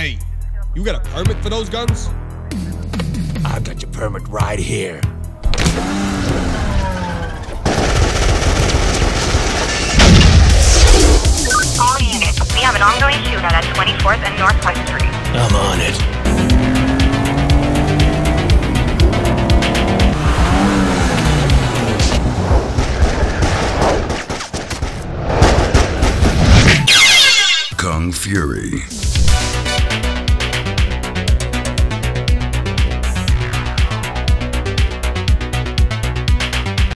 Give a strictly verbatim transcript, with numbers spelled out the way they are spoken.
Hey, you got a permit for those guns? I've got your permit right here. All units, we have an ongoing shootout at twenty-fourth and Northwest Street. I'm on it. Kung Fury.